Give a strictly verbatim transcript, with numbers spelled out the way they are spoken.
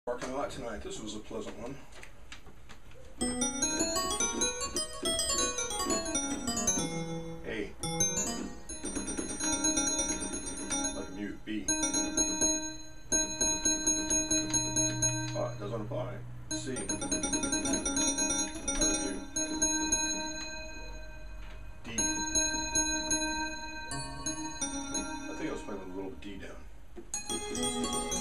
Parking lot tonight. This was a pleasant one. A. Like a mute. B. Ah, it doesn't apply. C. Like a mute. D. I think I was playing a little D down.